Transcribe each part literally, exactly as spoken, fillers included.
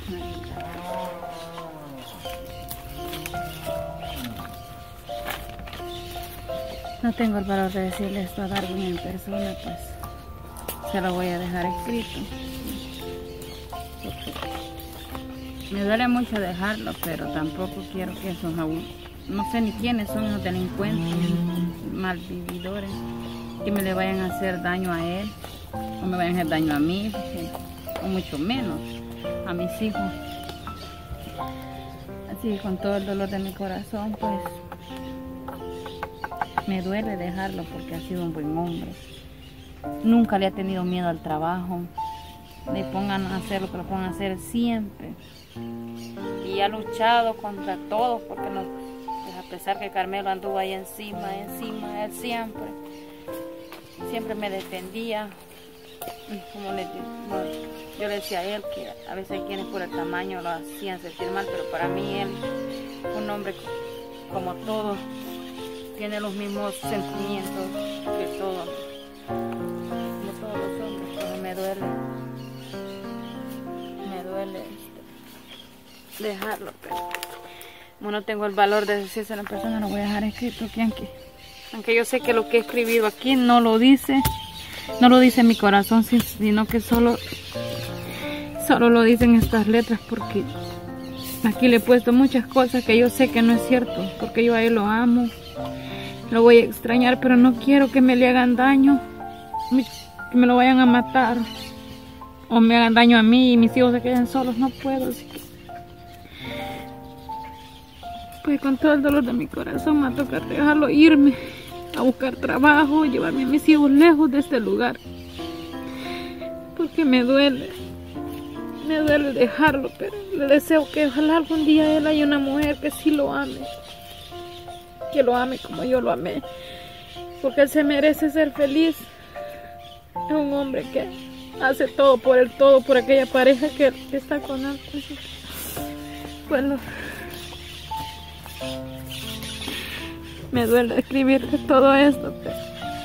No tengo el valor de decirle esto a Darwin en persona, pues se lo voy a dejar escrito. Me duele mucho dejarlo, pero tampoco quiero que esos, no sé ni quiénes son los delincuentes, malvividores, que me le vayan a hacer daño a él, o me vayan a hacer daño a mí, o mucho menos a mis hijos. Así, con todo el dolor de mi corazón, pues me duele dejarlo porque ha sido un buen hombre. Nunca le ha tenido miedo al trabajo. Le pongan a hacer lo que lo pongan a hacer siempre. Y ha luchado contra todos porque no, pues a pesar que Carmelo anduvo ahí encima, encima, él siempre, siempre me defendía. Como le, no, yo le decía a él que a veces hay quienes por el tamaño lo hacían sentir mal, pero para mí él, un hombre como todos, tiene los mismos sentimientos que todos, como todos los hombres, pero me duele, me duele este, dejarlo, pero como no tengo el valor de decirse a la persona, lo voy a dejar escrito aquí, aunque, aunque yo sé que lo que he escrito aquí no lo dice, no lo dice mi corazón, sino que solo, solo lo dicen estas letras, porque aquí le he puesto muchas cosas que yo sé que no es cierto, porque yo a él lo amo. Lo voy a extrañar, pero no quiero que me le hagan daño, que me lo vayan a matar, o me hagan daño a mí y mis hijos se queden solos. No puedo, así que, pues con todo el dolor de mi corazón me va a tocar dejarlo irme a buscar trabajo, llevarme a mis hijos lejos de este lugar, porque me duele, me duele dejarlo, pero le deseo que ojalá algún día él haya una mujer que sí lo ame, que lo ame como yo lo amé, porque él se merece ser feliz. Es un hombre que hace todo por él, todo por aquella pareja que, que está con él. Bueno, me duele escribirle todo esto, pero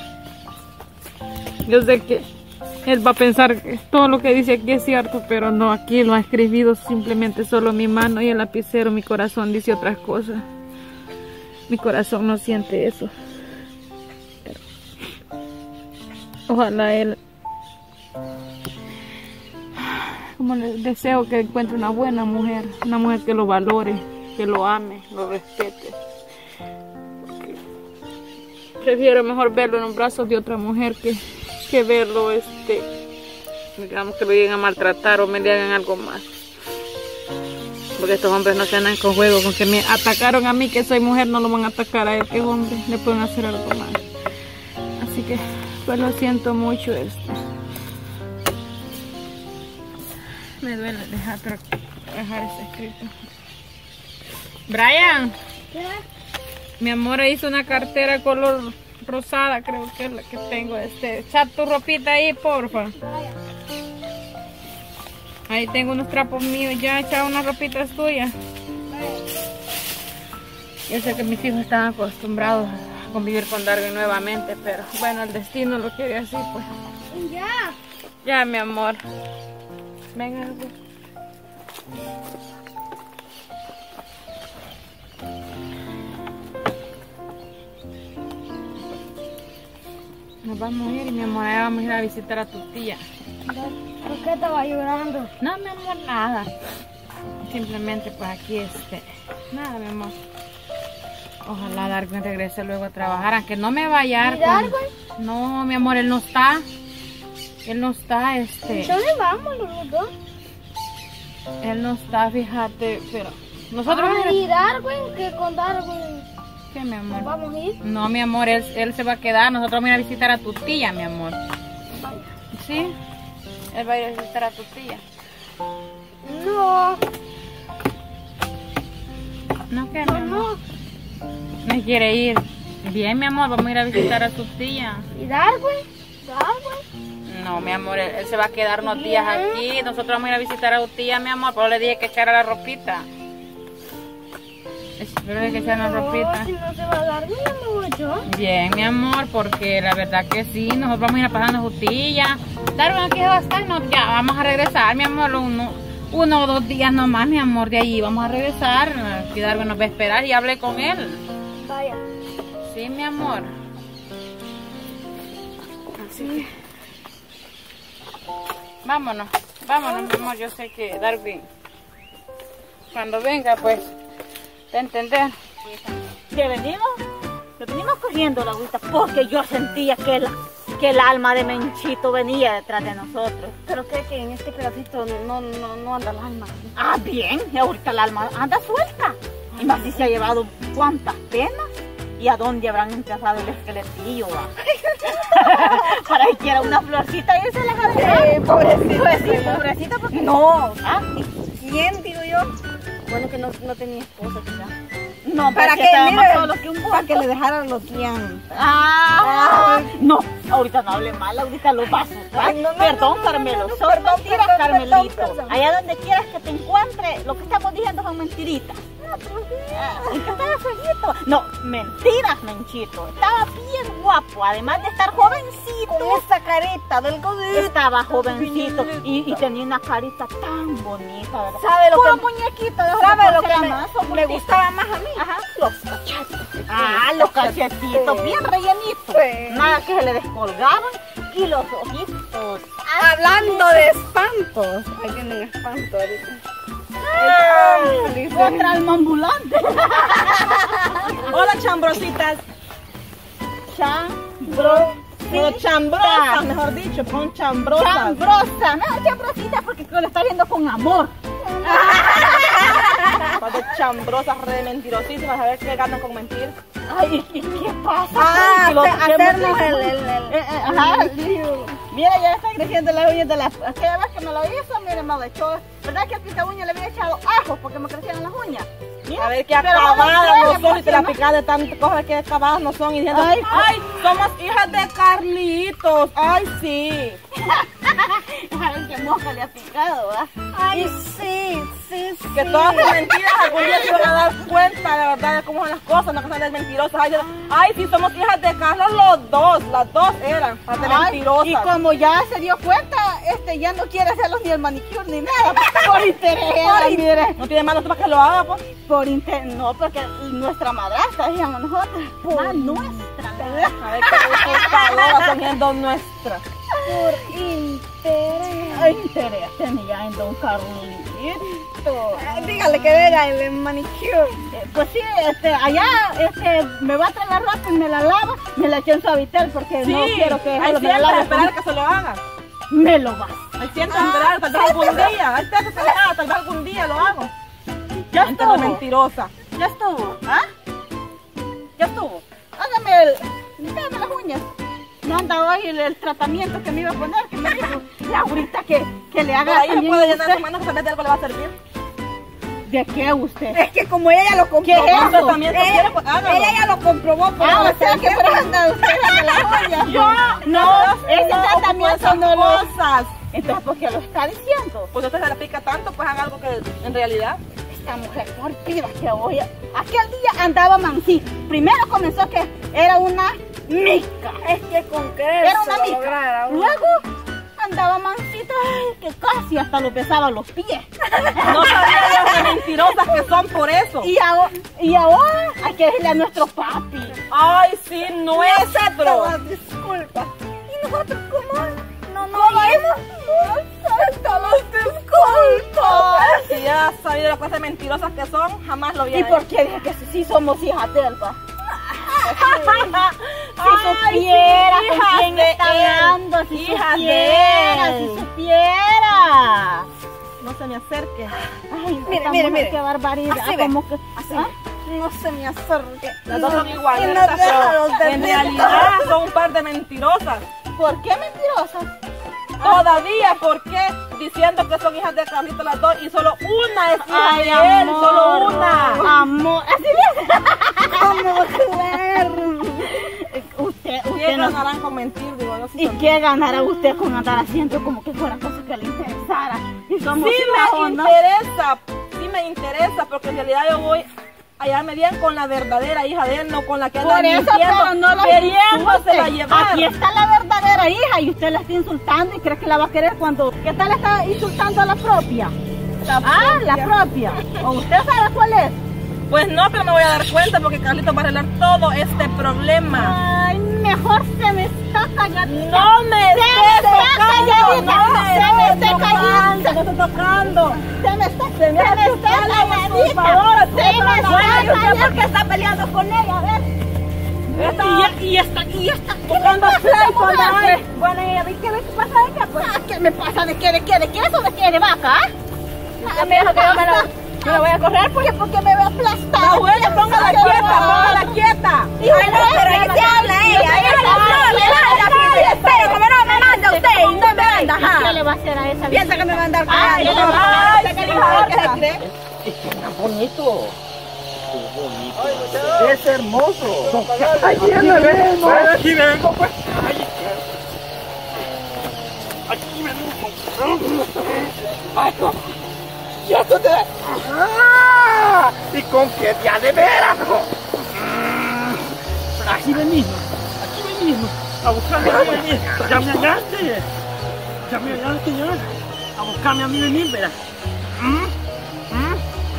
yo sé que él va a pensar que todo lo que dice aquí es cierto, pero no, aquí lo ha escrito simplemente solo mi mano y el lapicero. Mi corazón dice otras cosas. Mi corazón no siente eso. Pero ojalá él, como le deseo que encuentre una buena mujer, una mujer que lo valore, que lo ame, lo respete. Porque prefiero mejor verlo en los brazos de otra mujer que, que verlo, este, digamos, que lo lleguen a maltratar o me le hagan algo más. Porque estos hombres no se andan con juego, con que me atacaron a mí, que soy mujer, no lo van a atacar a él, que hombre, le pueden hacer algo más. Así que, pues lo siento mucho esto. Me duele dejar, pero dejar este escrito. Brian, ¿qué? Mi amor hizo una cartera color rosada, creo que es la que tengo. Este, echa tu ropita ahí, porfa. Ahí tengo unos trapos míos, ya echado unas ropitas tuyas. Yo sé que mis hijos están acostumbrados a convivir con Darwin nuevamente, pero bueno, el destino lo quiere así, pues. Ya. Ya, mi amor. Venga, pues. Nos vamos a ir y mi amor, ahora vamos a ir a visitar a tu tía. ¿Por qué estaba llorando? No, mi amor, nada. Simplemente pues aquí este, nada, mi amor. Ojalá Darwin regrese luego a trabajar, aunque no me vaya a dar. ¿Darwin? No, mi amor, él no está. Él no está, este. ¿Dónde vamos los dos? Él no está, fíjate, pero nosotros. Ah, ¿y Darwin? ¿Qué con Darwin? ¿Qué, mi amor? ¿Vamos a ir? No, mi amor, él, él se va a quedar. Nosotros vamos a ir a visitar a tu tía, mi amor. ¿Sí? Él va a ir a visitar a tu tía. No. ¿No qué, mi amor? No. ¿Me quiere ir? Bien, mi amor, vamos a ir a visitar a tu tía. ¿Y Darwin? ¿Darwin? No, mi amor, él, él se va a quedar unos días aquí. Nosotros vamos a ir a visitar a tu tía, mi amor, pero le dije que echara la ropita. Pero le dije que echara la ropita. Si no se va a dar, no me voy yo. Bien, mi amor, porque la verdad que sí, nosotros vamos a ir a pasando su tía. Darwin, ¿aquí va a estar? No, ya, vamos a regresar, mi amor. Lo, no, Uno o dos días nomás, mi amor, de ahí vamos a regresar. Que Darwin nos va a esperar y hablé con él. Vaya. Sí, mi amor. Así que... Vámonos, vámonos, mi amor. Yo sé que Darwin, cuando venga, pues, va a entender. Que venimos, que venimos corriendo la agüita porque yo sentía que la... que el alma de Menchito venía detrás de nosotros. Pero que, que en este pedacito no, no, no anda el alma. Ah, bien, y ahorita el alma anda suelta. Y más si se ha llevado cuántas penas. ¿Y a dónde habrán enterrado el esqueletillo? Para que quiera una florcita y se la va a dejar. Eh, pobrecita. Pues sí, pobrecita, porque... No. ¿Ah? ¿Quién, digo yo? Bueno, que no, no tenía esposa, quizás. No, Para porque que, estaba más mire, solo que un para burro. que le dejaran los dientes. Ah, no, ahorita no hable mal, ahorita lo va a asustar. Ay, no, no, Perdón, no, no, Carmelo, no, no, son perdón, mentiras, perdón, Carmelito. perdón, perdón. Allá donde quieras que te encuentre, lo que estamos diciendo son mentiritas. Ah, es que estaba feíto. No, mentiras, Menchito. Estaba bien guapo, además de estar jovencito. Con esa carita del godito. Estaba jovencito y, y tenía una carita tan bonita, ¿verdad? ¿Sabe lo Puro que- muñequito de ojos ¿Sabe de lo que me, porcelana, son me bonitos. gustaba más a mí? Ajá. Los cachetes. Ah, los cachetitos, bien rellenitos. Sí. Nada que se le descolgaban. Y los ojitos. Hablando de espantos. Ahí tienen espanto ahorita. Ay, otra alma ambulante. Hola, chambrositas. Chambro. Bueno, chambrosas, mejor dicho, pon chambrosas. Chambrosa. No, chambrosita porque lo está viendo con amor. Par de chambrosas, re mentirosísimas, a ver qué ganan con mentir. Ay, ¿y qué pasa? Ah, Que lo- hace- que hacernos me- el... el, el... Eh, eh, ajá, mira, ya está creciendo las uñas de la... Aquella vez que me lo hizo, mire, me lo echó. ¿Verdad que al pinta uña le había echado ajo porque me crecieron las uñas? Mira, A ver qué pero no me acabadas cree, no son y te la porque picas de tantas cosas que acabadas no son y diciendo, Ay, ay, somos hijas de Carlitos. Ay, sí. no- Ay, qué mosca le ha picado, ¿verdad? Ay, sí, sí, sí. Que todas sus mentiras algún día se van a dar cuenta de verdad de cómo son las cosas, no que sean mentirosas. Ay, ay, sí, somos hijas de Carlos los dos, las dos eran, las de Ay, mentirosas. y como ya se dio cuenta, este ya no quiere hacerlos ni el manicure ni nada, por interés, ay, mire, No tiene manos para que lo haga, pues. por interés, no, porque nuestra madrastra, decíamos nosotros, ah, nuestra, ¿verdad? A ver qué calor son siendo nuestras. Por interés. Ay, interés tenía en don Carlito. Ay, dígale que venga el manicure. Eh, Pues sí, este, allá este, me va a traer la ropa y me la lava, me la echo en suavitel porque no quiero que hay me la siempre lave. esperar que se lo haga. Me lo va. Hay siempre esperar, tal vez algún día. Hay siempre esperar, tal vez algún día lo hago. Ya Gente de estuvo. mentirosa. Ya estuvo. ¿Ah? Ya estuvo. Hágame el. Dame las uñas. No anda hoy el, el tratamiento que me iba a poner, que me dijo Laurita que, que le Pero haga ahí se también puede a llenar usted. su mano que tal vez de algo le va a servir. ¿De qué usted? Es que como ella ya lo comprobó. ¿Qué es eso? También se Ella, quiere, pues hágalo. ella ya lo comprobó. Por Ah, la o sea que por anda usted de las uñas. Yo No, ese no ocupo tratamiento esas no lo. cosas. Entonces, ¿por qué lo está diciendo? Pues usted se la pica tanto, pues haga algo que en realidad. Esta mujer por pida que voy a... Aquel día andaba mansita. Primero comenzó que era una mica. Es que con qué Era se una lo mica. lograra uno. Luego andaba mansita, ay, que casi hasta lo pesaba los pies. No sabía yo de mentirosas que son por eso. Y ahora, y ahora hay que decirle a nuestro papi. Ay, sí, nuestro. No, disculpa. ¿Y nosotros cómo? No, no, ¿Cómo es? ¡Hasta los disculpas! Si ya sabía las cosas mentirosas que son, jamás lo ¿Y hubiera por hecho. qué dije que sí, sí somos hijas de él, pa? Si Ay, supiera sí, con hijas quién de está él. hablando, si Hijas de supiera, él. si supiera. No se me acerque. Ay, Mire, esta mire, mujer, mire. qué barbaridad. Así ve, como que, así ¿ah? No se me acerque. Las dos son Y iguales, no deja los pero en deditos. realidad son un par de mentirosas. ¿Por qué mentirosas? Todavía, ¿por qué? Diciendo que son hijas de Carlito las dos y solo una es hija Ay, de él, amor, solo una. Amor, así le ¿Cómo creer? Usted, ¿Qué usted no... ganarán con mentir? Digo yo. ¿Y qué ganará usted con andar haciendo como que fuera cosa que le interesara? Y somos Sí hijas, ¿o me no? interesa, sí me interesa, porque en realidad yo voy a hallarme bien con la verdadera hija de él, no con la que anda Por eso, mintiendo, pero no la queriéndosela insulte. llevar. Aquí está la verdadera hija y usted la está insultando y cree que la va a querer cuando... ¿Qué tal está insultando a la propia? Ah, la propia. ¿O usted sabe cuál es? Pues no, pero me voy a dar cuenta porque Carlitos va a arreglar todo este problema. Ay, mejor se me está callando. No me estés tocando, no me se me estés está tocando, callando. me está tocando. Se me está, se me está calladita. Por favor, Se me está callando. ¿Por qué está peleando con ella? A ver. Y, y esta, y esta, Tocando pleito, anda. Bueno, ¿y qué me pasa de qué? Pues, Ah, ¿qué me pasa? ¿De qué? ¿De qué? ¿De queso? ¿De qué? ¿De vaca? ya me dijo que yo me la, me la voy a correr porque... Porque me ve aplastada. No, bueno, póngala quieta, póngala quieta. Hijo, no, pero ahí se habla ella. Ella no me espere, como no me manda usted y no me manda. ¿Qué le va a hacer a esa? Piensa que me va a andar callando. Ay, ¿qué se cree? Es que está bonito. Es hermoso. Aquí vengo. Aquí vengo, pues. Aquí vengo. Ay, no. Y esto te... ¡Ah! ¿Y con qué día de veras? Aquí venimos. Aquí venimos. A buscarme a mí venir. Ya me hallaste. Ya me hallaste ya. A buscarme a mí venir, verás. ¿Mm? ¿Mm?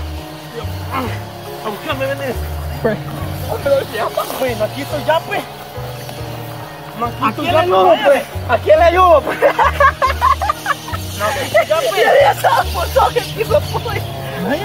A buscarme venir. Pues, bueno, aquí estoy ya, pues. ¿A quién le ayudo, pues? ¿A quién le ayudo, pues? No, pues, ya, pues. Ya, ya sabes, por todo que quiso, pues. Vaya.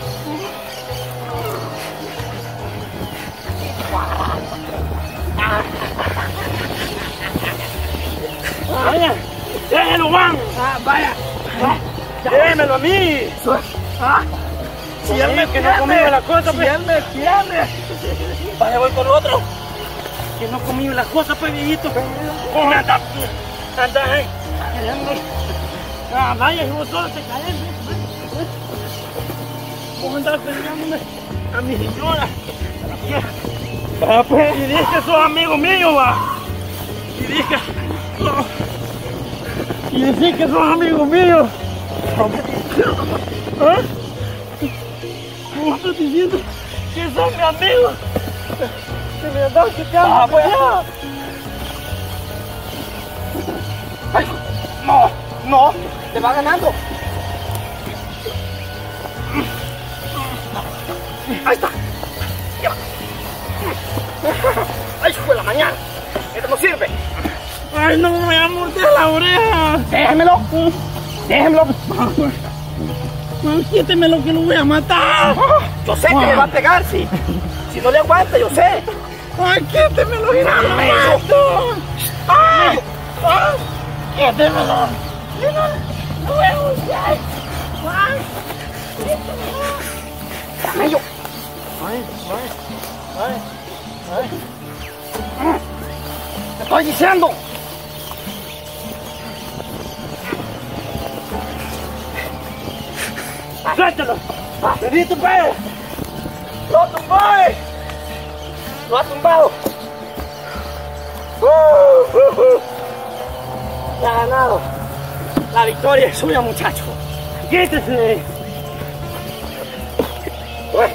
Vaya, déjelo, Juan. Ah, vaya. Déjemelo a mí. Ah. Si él me quiere, que no conmigo la cosa, pues. Si él me quiere. Vaya, voy con otro. Que no conmigo las cosas, pues, viejito. ¿Cómo anda? Anda, eh. Ah, vaya, y vos solo te caes. ¿Cómo andas peleándome a mi señora? Ah, pues. Y dices que sos amigo mío, va. Y dices que... No. Y decís que sos amigo mío. ¿Ah? ¿Cómo estás diciendo que sos mi amigo? Se me andaba quitando. Ah, pues. Ay, no, no, te va ganando. Ahí está. Lleva. Ay, fue la mañana. Esto no sirve. Ay, no me voy a morder la oreja. Déjemelo. Déjemelo. Quítemelo que lo voy a matar. Yo sé que me va a pegar, sí. Si no le aguanta, yo sé. Ay, quítemelo, mira, lo mato. Ay, ay, quítemelo. Luego, ay, ay, quítemelo. Camello. Ay, ay, ay, ay. Te estoy diciendo. ¡Suéltalo! ¡Bendito, pues! ¡Lo tumbé! ¡Lo ha tumbado! Uh, uh, uh. ¡La ha ganado! La victoria es suya, muchacho. ¡Quítese! Pues.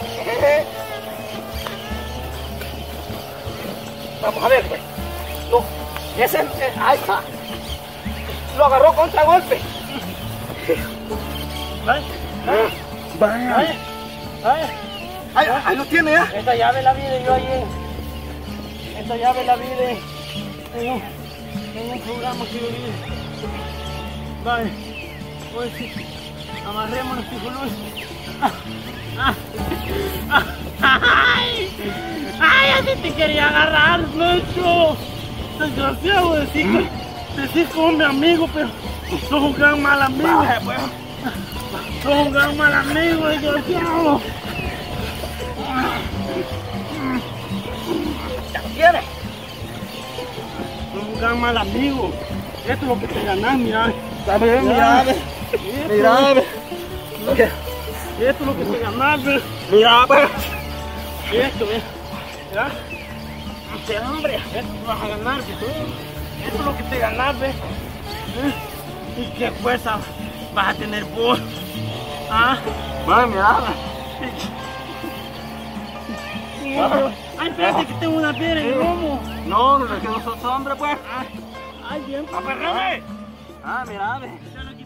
Vamos a ver, pues. No, ese... Eh, ahí está. Lo agarró contra golpe. ¿Vale? Vaya. Vaya. Vaya. Ahí, ahí lo tiene, ¿eh? Esta llave la vi de yo ayer. Esta llave la vi de... En un, en un programa que yo vi. Vaya. Pues sí. Amarrémonos, hijo Luis. Ah, ah, ah, ¡ay! ¡Ay! Así te quería agarrar, Lucho. Desgraciado, decir que... Decir como mi amigo, pero... Sos un gran mal amigo. Vaya, pues. Sos un gran mal amigo, desgraciado. ¿Ya quieres? Sos un gran mal amigo. Esto es lo que te ganás, mira. Dame, mira. Mira. Esto es lo que te ganás, ve. Mira, pues. Esto, ve. Mira. Este hombre. Esto te vas a ganar, ve. Esto es lo que te ganás, ve. ¿Y qué fuerza vas a tener vos? ¿Ah? Vale, mira. Ay, espérate que tengo una piedra en el lomo. No, no, es que no sos hombre, pues. Ay, bien. ¡Aperrame! Ah, mira, ve.